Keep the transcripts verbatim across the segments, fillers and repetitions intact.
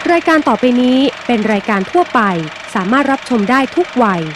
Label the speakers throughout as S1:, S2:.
S1: รายการต่อไปนี้เป็นรายการทั่วไปสามารถรับชมได้ทุกวัย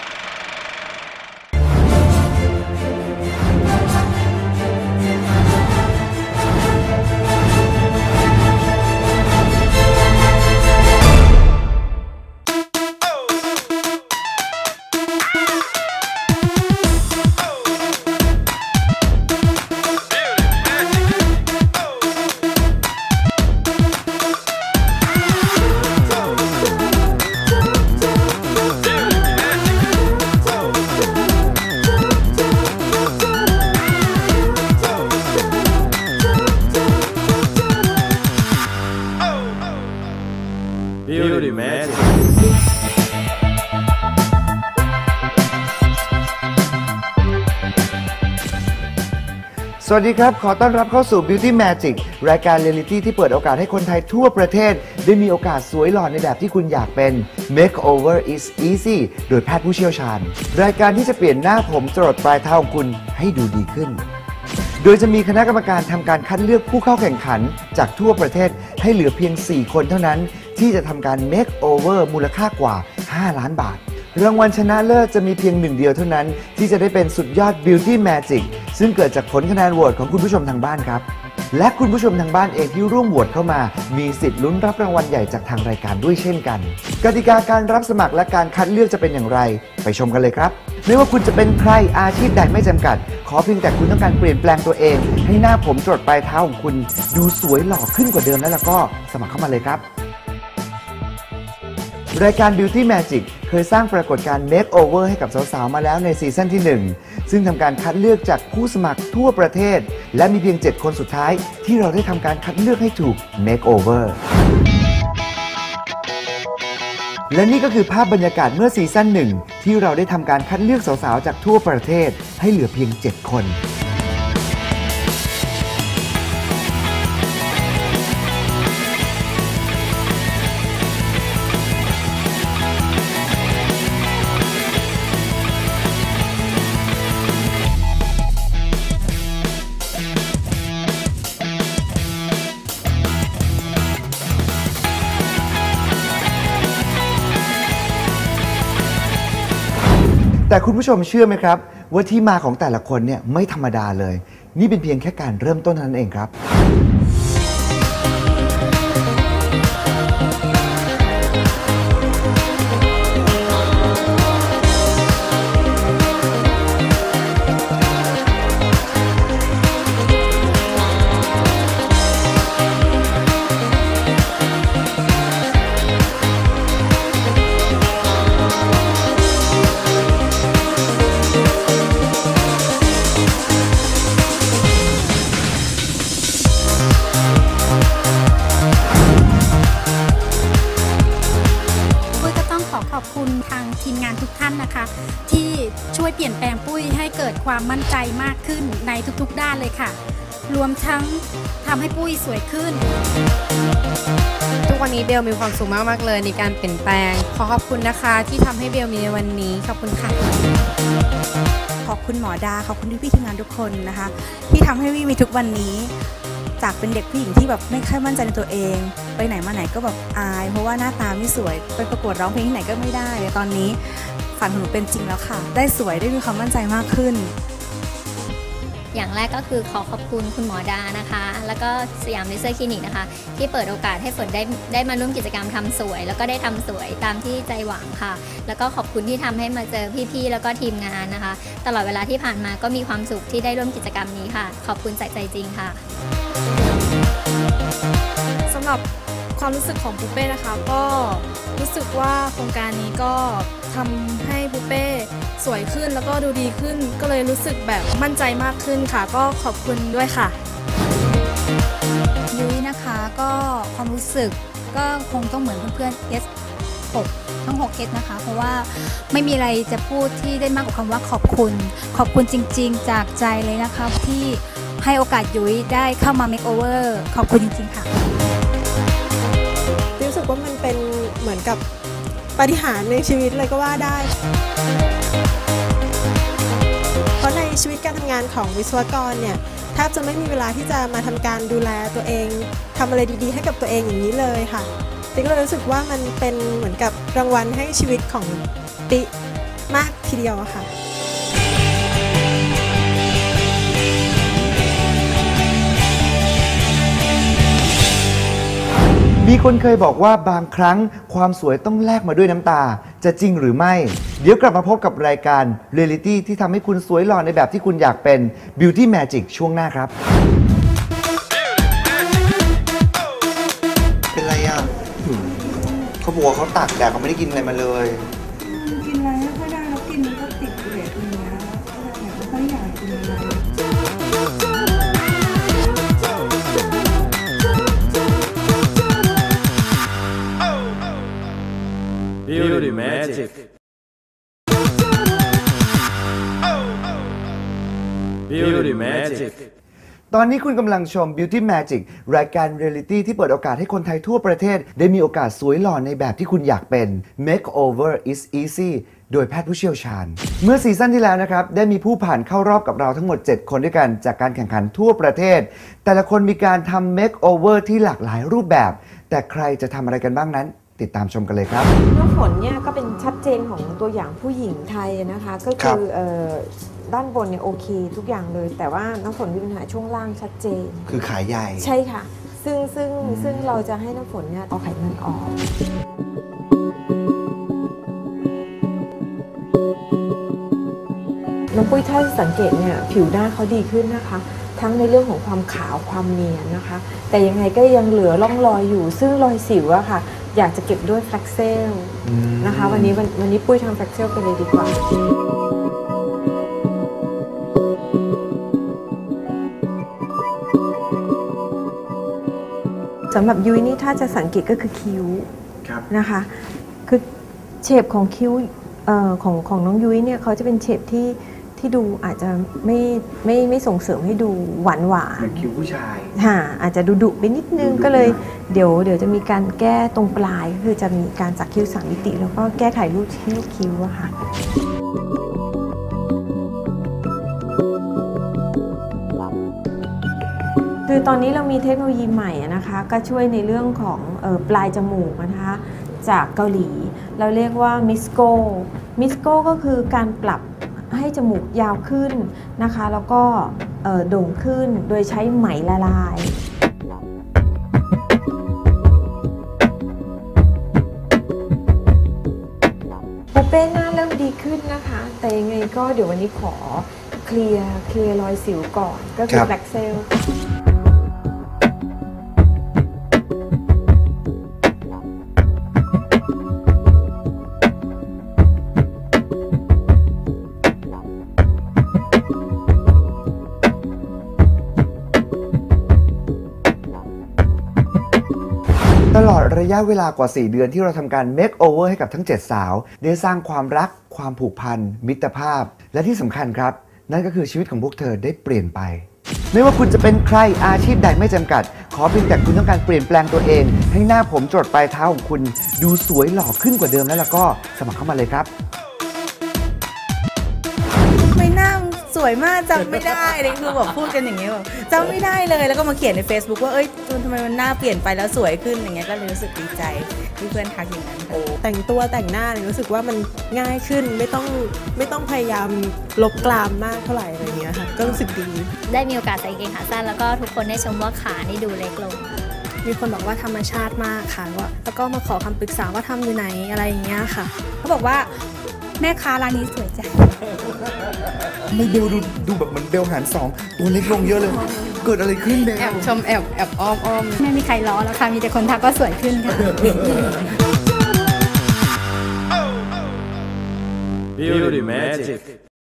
S2: Beauty Magic
S3: สวัสดีครับขอต้อนรับเข้าสู่ Beauty Magic รายการเรียลลิตี้ที่เปิดโอกาสให้คนไทยทั่วประเทศได้มีโอกาสสวยหล่อในแบบที่คุณอยากเป็น Makeover is easy โดยแพทย์ผู้เชี่ยวชาญรายการที่จะเปลี่ยนหน้าผมจรดปลายเท้าของคุณให้ดูดีขึ้นโดยจะมีคณะกรรมการทำการคัดเลือกผู้เข้าแข่งขันจากทั่วประเทศให้เหลือเพียงสี่คนเท่านั้นที่จะทำการ Makeover มูลค่ากว่าห้าล้านบาทรางวัลชนะเลิศจะมีเพียงหนึ่งเดียวเท่านั้นที่จะได้เป็นสุดยอด Beauty Magic ซึ่งเกิดจากผลคะแนนโหวตของคุณผู้ชมทางบ้านครับและคุณผู้ชมทางบ้านเองที่ร่วมโหวตเข้ามามีสิทธิ์ลุ้นรับรางวัลใหญ่จากทางรายการด้วยเช่นกันกติกาการรับสมัครและการคัดเลือกจะเป็นอย่างไรไปชมกันเลยครับไม่ว่าคุณจะเป็นใครอาชีพใดไม่จำกัดขอเพียงแต่คุณต้องการเปลี่ยนแปลงตัวเองให้หน้าผมจรดปลายเท้าของคุณดูสวยหล่อขึ้นกว่าเดิมแล้วล่ะก็สมัครเข้ามาเลยครับรายการ Beauty Magic เคยสร้างปรากฏการณ์ Makeover ให้กับสาวๆมาแล้วในซีซั่นที่หนึ่งซึ่งทำการคัดเลือกจากผู้สมัครทั่วประเทศและมีเพียงเจ็ดคนสุดท้ายที่เราได้ทำการคัดเลือกให้ถูก Makeover และนี่ก็คือภาพบรรยากาศเมื่อซีซั่นหนึ่งที่เราได้ทำการคัดเลือกสาวๆจากทั่วประเทศให้เหลือเพียงเจ็ดคนแต่คุณผู้ชมเชื่อไหมครับว่าที่มาของแต่ละคนเนี่ยไม่ธรรมดาเลยนี่เป็นเพียงแค่การเริ่มต้นเท่านั้นเองครับ
S4: ทีมงานทุกท่านนะคะที่ช่วยเปลี่ยนแปลงปุ้ยให้เกิดความมั่นใจมากขึ้นในทุกๆด้านเลยค่ะรวมทั้งทำให้ปุ้ยสวยขึ้น
S5: ทุกวันนี้เบลมีความสุขมากๆเลยในการเปลี่ยนแปลงขอขอบคุณนะคะที่ทำให้เบลมีในวันนี้ขอบคุณค่ะ
S6: ขอบคุณหมอดาขอบคุณพี่ๆทีมงานทุกคนนะคะที่ทำให้วิมีทุกวันนี้จากเป็นเด็กผู้หญิงที่แบบไม่ค่อยมั่นใจในตัวเองไปไหนมาไหนก็แบบอายเพราะว่าหน้าตาไม่สวยไปประกวดร้องเพลงที่ไหนก็ไม่ได้ตอนนี้ฝันของหนูเป็นจริงแล้วค่ะได้สวยได้มีความมั่นใจมากขึ้น
S7: อย่างแรกก็คือขอขอบคุณคุณหมอดานะคะแล้วก็สยามเลเซอร์คลินิกนะคะที่เปิดโอกาสให้ฝนได้ได้มาร่วมกิจกรรมทำสวยแล้วก็ได้ทำสวยตามที่ใจหวังค่ะแล้วก็ขอบคุณที่ทำให้มาเจอพี่ๆแล้วก็ทีมงานนะคะตลอดเวลาที่ผ่านมาก็มีความสุขที่ได้ร่วมกิจกรรมนี้ค่ะขอบคุณจากใจจริงค่ะ
S8: สำหรับความรู้สึกของปุเป้นะคะก็รู้สึกว่าโครงการนี้ก็ทำให้ปุเป้สวยขึ้นแล้วก็ดูดีขึ้นก็เลยรู้สึกแบบมั่นใจมากขึ้นค่ะก็ขอบคุณด้วยค่ะ
S9: ยุ้ยนะคะก็ความรู้สึกก็คงต้องเหมือนเพื่อนๆ เอส หก ทั้งหก เอส นะคะเพราะว่าไม่มีอะไรจะพูดที่ได้มากกว่าคำว่าขอบคุณขอบคุณจริงๆจากใจเลยนะคะที่ให้โอกาสยุ้ยได้เข้ามา Makeover ขอบคุณจริงๆค่ะ
S10: รู้สึกว่ามันเป็นเหมือนกับปาฏิหาริย์ในชีวิตเลยก็ว่าได้เพราะในชีวิตการทำงานของวิศวกรเนี่ยแทบจะไม่มีเวลาที่จะมาทำการดูแลตัวเองทำอะไรดีๆให้กับตัวเองอย่างนี้เลยค่ะติ๊กก็เลยรู้สึกว่ามันเป็นเหมือนกับรางวัลให้ชีวิตของติ๊กมากทีเดียวอะค่ะ
S3: มีคนเคยบอกว่าบางครั้งความสวยต้องแลกมาด้วยน้ำตาจะจริงหรือไม่ เดี๋ยวกลับมาพบกับรายการเรียลิตี้ที่ทำให้คุณสวยหล่อในแบบที่คุณอยากเป็น Beauty Magic ช่วงหน้าครับเป็นไรอ่ะเขาบอกว่าเขาตากแดดเขาไม่ได้กินอะไรมาเลย
S6: กินอะไรไม่ค่อยได้แล้วกินก็ติดเรทอย่างเงี้ยไม่ค่อยอยากกินอะไร
S2: Beauty Magic Beauty Magic
S3: ตอนนี้คุณกำลังชม Beauty Magic รายการเรียลิตี้ที่เปิดโอกาสให้คนไทยทั่วประเทศได้มีโอกาสสวยหล่อในแบบที่คุณอยากเป็น Makeover is easy โดยแพทย์ผู้เชี่ยวชาญเมื่อซีซั่นที่แล้วนะครับได้มีผู้ผ่านเข้ารอบกับเราทั้งหมดเจ็ดคนด้วยกันจากการแข่งขันทั่วประเทศแต่ละคนมีการทำ Makeover ที่หลากหลายรูปแบบแต่ใครจะทำอะไรกันบ้างนั้นติดตามชมกันเลยครับ
S11: น้ำฝนเนี่ยก็เป็นชัดเจนของตัวอย่างผู้หญิงไทยนะคะก็คือด้านบนเนี่ยโอเคทุกอย่างเลยแต่ว่าน้ำฝนมีปัญหาช่วงล่างชัดเจน
S3: คือขาใหญ่
S11: ใช่ค่ะซึ่งซึ่งซึ่งเราจะให้น้ำฝนเนี่ยเอาไขมันออกน้องปุ้ยถ้าสังเกตเนี่ยผิวหน้าเขาดีขึ้นนะคะทั้งในเรื่องของความขาวความเนียนนะคะแต่ยังไงก็ยังเหลือร่องรอยอยู่ซึ่งรอยสิวอะค่ะอยากจะเก็บด้วยแฟลกเซลนะคะวันนี้วันวันนี้ปุ้ยทำแฟลกเซลไปเลยดีกว่าสำหรับยุ้ยนี่ถ้าจะสังเกตก็คือคิ้วนะคะคือเฉดของคิ้วของของน้องยุ้ยเนี่ยเขาจะเป็นเฉดที่ที่ดูอาจจะไม่ไม่ไม่ส่งเสริมให้ดูหวานหวาน
S3: เหมือนคิ้วผู้ชาย
S11: ค่ะอาจจะดูดุไปนิดนึงก็เลยเดี๋ยวเดี๋ยวจะมีการแก้ตรงปลายก็คือจะมีการจักคิ้วสามมิติแล้วก็แก้ไขรูปที่คิ้วอะค่ะคือตอนนี้เรามีเทคโนโลยีใหม่นะคะก็ช่วยในเรื่องของเอ่อปลายจมูกนะคะจากเกาหลีเราเรียกว่ามิสโกมิสโกก็คือการปรับให้จมูกยาวขึ้นนะคะแล้วก็โด่งขึ้นโดยใช้ไหมละลายปูเป้หน้าเริ่มดีขึ้นนะคะแต่ยังไงก็เดี๋ยววันนี้ขอเคลียร์เคลียร์รอยสิวก่อนก็คือแบล็กเซล
S3: ตลอดระยะเวลากว่าสี่เดือนที่เราทำการ make over ให้กับทั้งเจ็ดสาวได้สร้างความรักความผูกพันมิตรภาพและที่สำคัญครับนั่นก็คือชีวิตของพวกเธอได้เปลี่ยนไปไม่ว่าคุณจะเป็นใครอาชีพใดไม่จำกัดขอเพียงแต่คุณต้องการเปลี่ยนแปลงตัวเองให้หน้าผมจรดปลายเท้าของคุณดูสวยหล่อขึ้นกว่าเดิมแล้วล่ะก็สมัครเข้ามาเลยครับ
S6: ไม่น่าสวยมากจำไม่ได้เลยคือแบบพูดกันอย่างเงี้ยแบบจำไม่ได้เลยแล้วก็มาเขียนใน Facebook ว่าเอ้ยทำไมมันหน้าเปลี่ยนไปแล้วสวยขึ้นอย่างเงี้ยก็เลยรู้สึกดีใจที่เพื่อนทักอย่างนั้น
S10: แต่งตัวแต่งหน้าเนี่ยรู้สึกว่ามันง่ายขึ้นไม่ต้องไม่ต้องพยายามลบกรามมากเท่าไหร่อะไรเงี้ยค่ะก็รู้สึกดี
S7: ได้มีโอกาสใส่กางเกงขาสั้นแล้วก็ทุกคนได้ชมว่าขานี่ดูเล็กลง
S8: มีคนบอกว่าธรรมชาติมากค่ะว่าแล้วก็มาขอคำปรึกษาว่าทำอยู่ไหนอะไรอย่างเงี้ยค่ะ
S9: เขาบอกว่าแม่ค้าร้านนี้สวยจัง
S3: ไม่เบลดูดูแบบเหมือนเบลหารสองตัวเล็กลงเยอะเลยเกิดอะไรขึ้นเบล
S5: แอบชมแอบแอบอ้อมอ้อม
S9: ไม่มีใครล้อแล้วค่ะมีแต่คนทักว่าสวยขึ้นค่ะ
S2: Beauty Magic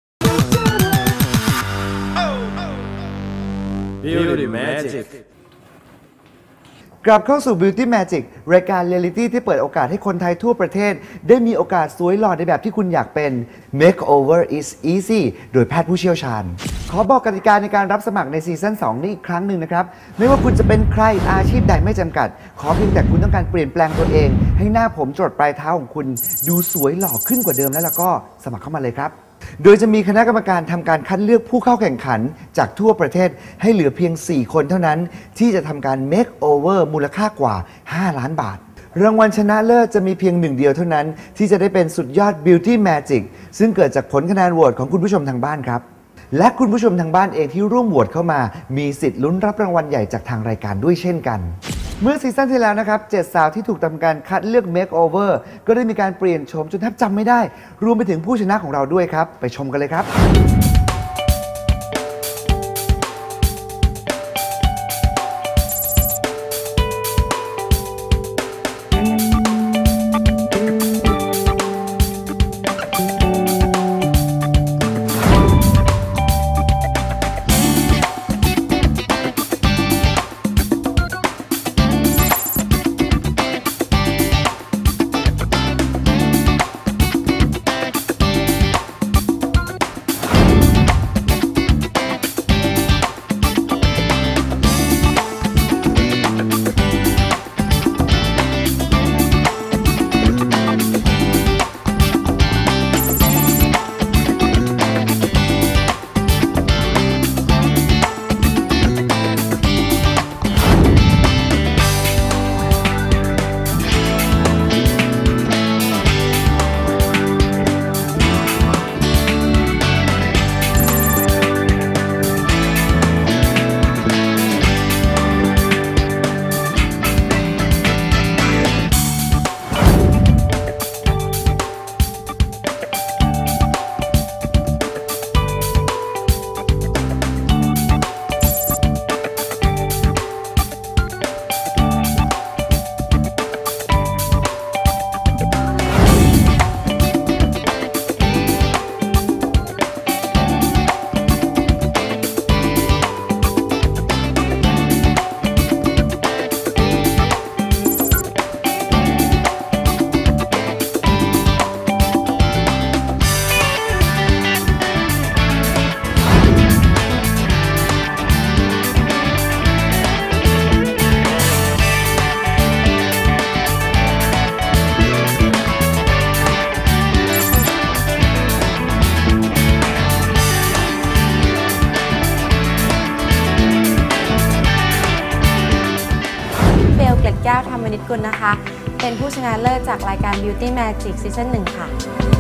S2: Beauty Magic
S3: กลับเข้าสู่ Beauty Magic รายการเรียลิตี้ที่เปิดโอกาสให้คนไทยทั่วประเทศได้มีโอกาสสวยหล่อในแบบที่คุณอยากเป็น Makeover is easy โดยแพทย์ผู้เชี่ยวชาญขอบอกกติกาในการรับสมัครในซีซั่นสองนี้อีกครั้งหนึ่งนะครับไม่ว่าคุณจะเป็นใครอาชีพใดไม่จำกัดขอเพียงแต่คุณต้องการเปลี่ยนแปลงตัวเองให้หน้าผมจรดปลายเท้าของคุณดูสวยหล่อขึ้นกว่าเดิมแล้วล่ะก็สมัครเข้ามาเลยครับโดยจะมีคณะกรรมการทำการคัดเลือกผู้เข้าแข่งขันจากทั่วประเทศให้เหลือเพียงสี่คนเท่านั้นที่จะทำการ make over มูลค่ากว่าห้าล้านบาทรางวัลชนะเลิศจะมีเพียงหนึ่งเดียวเท่านั้นที่จะได้เป็นสุดยอด Beauty Magic ซึ่งเกิดจากผลคะแนนโหวตของคุณผู้ชมทางบ้านครับและคุณผู้ชมทางบ้านเองที่ร่วมโหวตเข้ามามีสิทธิ์ลุ้นรับรางวัลใหญ่จากทางรายการด้วยเช่นกันเมื่อซีซั่นที่แล้วนะครับเจ็ดสาวที่ถูกทำการคัดเลือก Makeover ก็ได้มีการเปลี่ยนโฉมจนแทบจำไม่ได้รวมไปถึงผู้ชนะของเราด้วยครับไปชมกันเลยครับ
S11: แก้วธรรมนิตกุลนะคะเป็นผู้ชนะเลิศจากรายการ Beauty Magic ซีซั่นหนึ่งค่ะ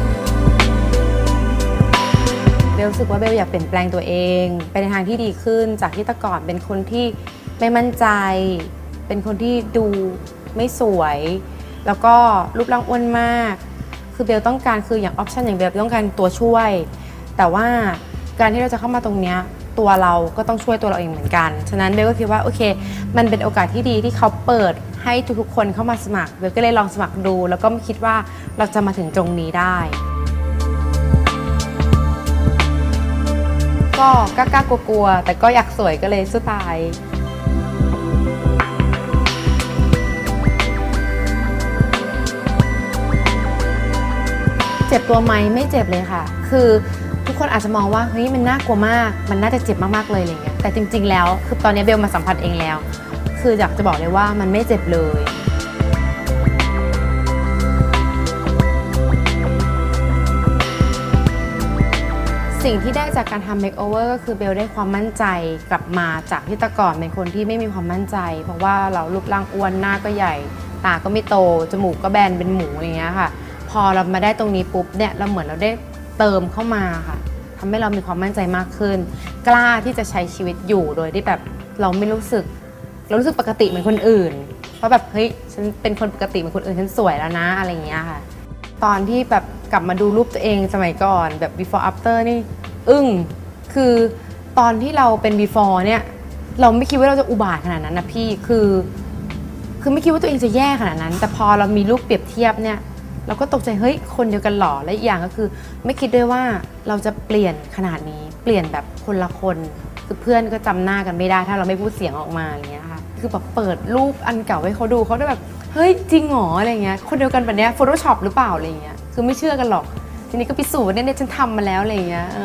S11: เบลรู้สึกว่าเบลอยากเปลี่ยนแปลงตัวเองไปในทางที่ดีขึ้นจากที่แต่ก่อนเป็นคนที่ไม่มั่นใจเป็นคนที่ดูไม่สวยแล้วก็รูปร่างอ้วนมากคือเบลต้องการคืออย่างออปชันอย่างเบลต้องการตัวช่วยแต่ว่าการที่เราจะเข้ามาตรงเนี้ยตัวเราก็ต้องช่วยตัวเราเองเหมือนกันฉะนั้นเบลก็คิดว่าโอเคมันเป็นโอกาสที่ดีที่เขาเปิดให้ทุกๆคนเข้ามาสมัครเบลก็เลยลองสมัครดูแล้วก็ไม่คิดว่าเราจะมาถึงตรงนี้ได้ก็กล้ากลัวๆแต่ก็อยากสวยก็เลยสู้ตายเจ็บตัวไหมไม่เจ็บเลยค่ะคือทุกคนอาจจะมองว่าเฮ้ยมันน่ากลัวมากมันน่าจะเจ็บมากๆเลยอะไรเงี้ยแต่จริงๆแล้วคือตอนนี้เบลมาสัมผัสเองแล้วคืออยากจะบอกเลยว่ามันไม่เจ็บเลยสิ่งที่ได้จากการทำ makeover ก็คือเบลได้ความมั่นใจกลับมาจากที่แต่ก่อนเป็นคนที่ไม่มีความมั่นใจเพราะว่าเรารูปร่างอ้วนหน้าก็ใหญ่ตาก็ไม่โตจมูกก็แบนเป็นหมูอย่างเงี้ยค่ะพอเรามาได้ตรงนี้ปุ๊บเนี่ยเราเหมือนเราได้เติมเข้ามาค่ะทำให้เรามีความมั่นใจมากขึ้นกล้าที่จะใช้ชีวิตอยู่โดยที่แบบเราไม่รู้สึกเรารู้สึกปกติเหมือนคนอื่นเพราะแบบเฮ้ยฉันเป็นคนปกติเหมือนคนอื่นฉันสวยแล้วนะอะไรอย่างเงี้ยค่ะตอนที่แบบกลับมาดูรูปตัวเองสมัยก่อนแบบ before after นี่อึ้งคือตอนที่เราเป็น before เนี่ยเราไม่คิดว่าเราจะอุบาทขนาดนั้นนะพี่คือคือไม่คิดว่าตัวเองจะแย่ขนาดนั้นแต่พอเรามีรูปเปรียบเทียบเนี่ยเราก็ตกใจเฮ้ยคนเดียวกันหรอและอีกอย่างก็คือไม่คิดด้วยว่าเราจะเปลี่ยนขนาดนี้เปลี่ยนแบบคนละคนคือเพื่อนก็จำหน้ากันไม่ได้ถ้าเราไม่พูดเสียงออกมาอย่างเงี้ยค่ะคือแบบเปิดรูปอันเก่าให้เขาดูเขาได้แบบเฮ้ยจริงหรออะไรเงี้ยคนเดียวกันแบบเนี้ย Photoshop หรือเปล่าอะไรเงี้ยคือไม่เชื่อกันหรอกทีนี้ก็พิสูจน์ว่าเนี่ยฉันทำมาแล้วอะไรเงี้ย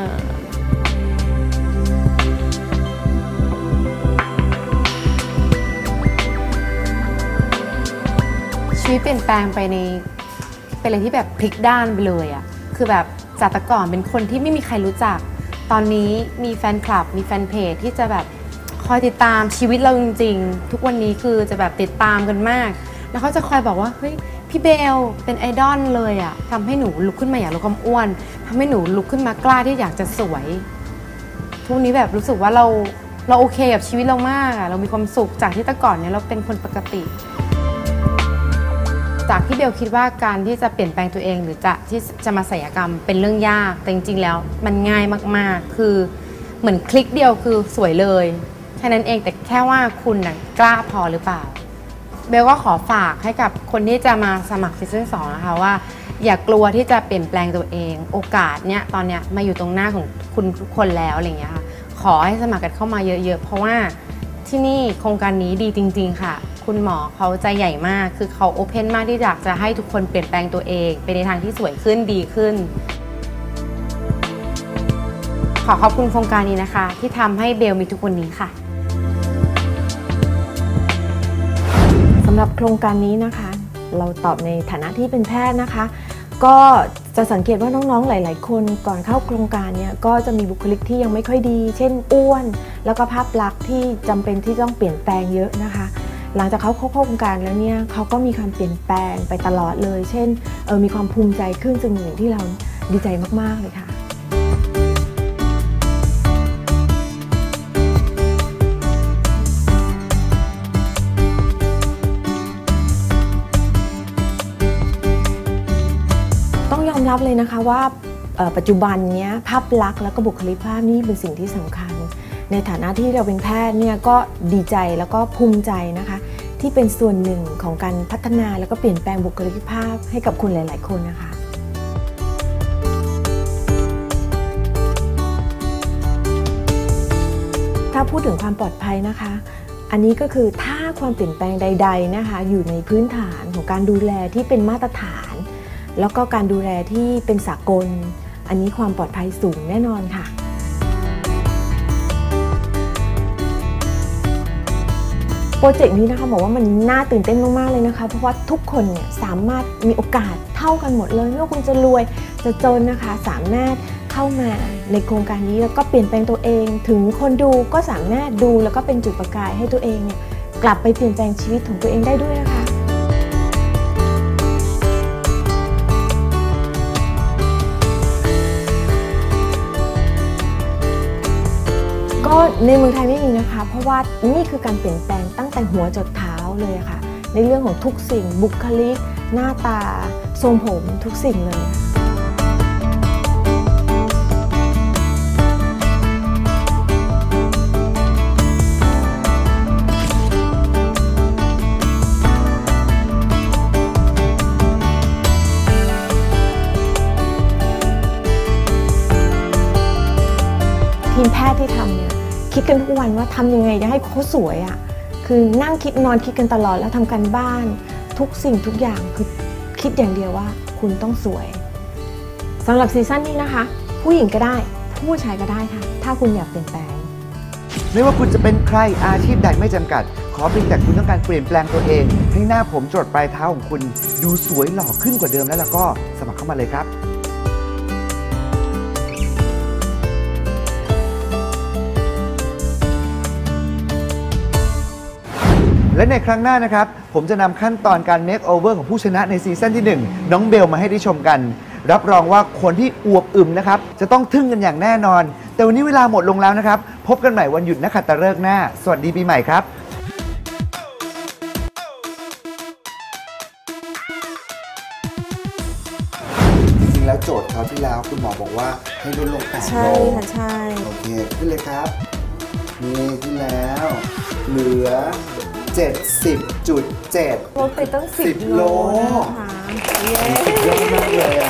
S11: ชีวิตเปลี่ยนแปลงไปในเป็นอะไรที่แบบพลิกด้านไปเลยอ่ะคือแบบจากแต่ก่อนเป็นคนที่ไม่มีใครรู้จักตอนนี้มีแฟนคลับมีแฟนเพจที่จะแบบคอยติดตามชีวิตเราจริงๆทุกวันนี้คือจะแบบติดตามกันมาก
S5: แล้วเขาจะคอยบอกว่าเฮ้ยพี่เบลเป็นไอดอลเลยอะทำให้หนูลุกขึ้นมาอยากลดความอ้วนทำให้หนูลุกขึ้นมากล้าที่อยากจะสวยทุกนี้แบบรู้สึกว่าเราเราโอเคกับชีวิตเรามากอะเรามีความสุขจากที่แต่ก่อนเนี่ยเราเป็นคนปกติจากที่เบลคิดว่าการที่จะเปลี่ยนแปลงตัวเองหรือจะที่จะมาศัลยกรรมเป็นเรื่องยากแต่จริงๆแล้วมันง่ายมากๆคือเหมือนคลิกเดียวคือสวยเลยแค่นั้นเองแต่แค่ว่าคุณน่ะกล้าพอหรือเปล่าเบลก็ขอฝากให้กับคนที่จะมาสมัครซีซั่นสองนะคะว่าอย่ากลัวที่จะเปลี่ยนแปลงตัวเองโอกาสเนี้ยตอนเนี้ยมาอยู่ตรงหน้าของคุณทุกคนแล้วอะไรอย่างเงี้ยค่ะขอให้สมัครกันเข้ามาเยอะๆเพราะว่าที่นี่โครงการนี้ดีจริงๆค่ะคุณหมอเขาใจใหญ่มากคือเขาโอเพนมากที่อยากจะให้ทุกคนเปลี่ยนแปลงตัวเองไปในทางที่สวยขึ้นดีขึ้นขอขอบคุณโครงการนี้นะคะที่ทำให้เบลมีทุกวันนี้ค่ะ
S11: สำหรับโครงการนี้นะคะเราตอบในฐานะที่เป็นแพทย์นะคะก็จะสังเกตว่าน้องๆหลายๆคนก่อนเข้าโครงการเนี่ยก็จะมีบุคลิกที่ยังไม่ค่อยดีเช่นอ้วนแล้วก็ภาพลักษณ์ที่จำเป็นที่ต้องเปลี่ยนแปลงเยอะนะคะหลังจากเขาเข้าโครงการแล้วเนี่ยเขาก็มีความเปลี่ยนแปลงไปตลอดเลยเช่นเออมีความภูมิใจขึ้นซึ่งอย่างที่เราดีใจมากๆเลยค่ะต้องยอมรับเลยนะคะว่าปัจจุบันนี้ภาพลักษณ์และก็บุคลิกภาพนี่เป็นสิ่งที่สำคัญในฐานะที่เราเป็นแพทย์เนี่ยก็ดีใจแล้วก็ภูมิใจนะคะที่เป็นส่วนหนึ่งของการพัฒนาแล้วก็เปลี่ยนแปลงบุคลิกภาพให้กับคนหลายๆคนนะคะถ้าพูดถึงความปลอดภัยนะคะอันนี้ก็คือถ้าความเปลี่ยนแปลงใดๆนะคะอยู่ในพื้นฐานของการดูแลที่เป็นมาตรฐานแล้วก็การดูแลที่เป็นสากลอันนี้ความปลอดภัยสูงแน่นอนค่ะโปรเจกต์นี้นะคะบอกว่ามันน่าตื่นเต้นมากๆเลยนะคะเพราะว่าทุกคนเนี่ยสามารถมีโอกาสเท่ากันหมดเลยไม่ว่าคุณจะรวยจะจนนะคะสามารถเข้ามาในโครงการนี้แล้วก็เปลี่ยนแปลงตัวเองถึงคนดูก็สามารถดูแล้วก็เป็นจุดประกายให้ตัวเองเนี่ยกลับไปเปลี่ยนแปลงชีวิตของตัวเองได้ด้วยนะคะก็ในเมืองไทยไม่มีนะคะเพราะว่านี่คือการเปลี่ยนแปลงตั้งแต่หัวจดเท้าเลยค่ะในเรื่องของทุกสิ่งบุคลิกหน้าตาทรงผมทุกสิ่งเลยทีมแพทย์ที่ทำเนี่ยคิดกันทุกวันว่าทำยังไงจะให้เขาสวยอ่ะคือนั่งคิดนอนคิดกันตลอดแล้วทำกันบ้านทุกสิ่งทุกอย่างคือคิดอย่างเดียวว่าคุณต้องสวยสำหรับซีซั่นนี้นะคะผู้หญิงก็ได้ผู้ชายก็ได้ค่ะถ้าคุณอยากเปลี่ยนแปลง
S3: ไม่ว่าคุณจะเป็นใครอาชีพใดไม่จำกัดขอเพียงแต่คุณต้องการเปลี่ยนแปลงตัวเองให้หน้าผมจรดปลายเท้าของคุณดูสวยหล่อขึ้นกว่าเดิมแล้วล่ะก็สมัครเข้ามาเลยครับและในครั้งหน้านะครับผมจะนำขั้นตอนการ make over ของผู้ชนะในซีซั่นที่หนึ่งน้องเบลมาให้ได้ชมกันรับรองว่าคนที่อวบอึมนะครับจะต้องทึ่งกันอย่างแน่นอนแต่วันนี้เวลาหมดลงแล้วนะครับพบกันใหม่วันหยุดนักขัตฤกษ์หน้าสวัสดีปีใหม่ครับจริงๆแล้วโจทย์คราวที่แล้วคุณหมอบอกว่าให้ลดลงแปดโล
S11: ใช่ค่ะใช่
S3: โอเคขึ้นเลยครับนี่ขึ้นแล้วเหลือเจ็ดสิบจุดเจ็ด
S11: ลดไปตั้งสิบโลนะคะ
S3: สุดยอดมากเลย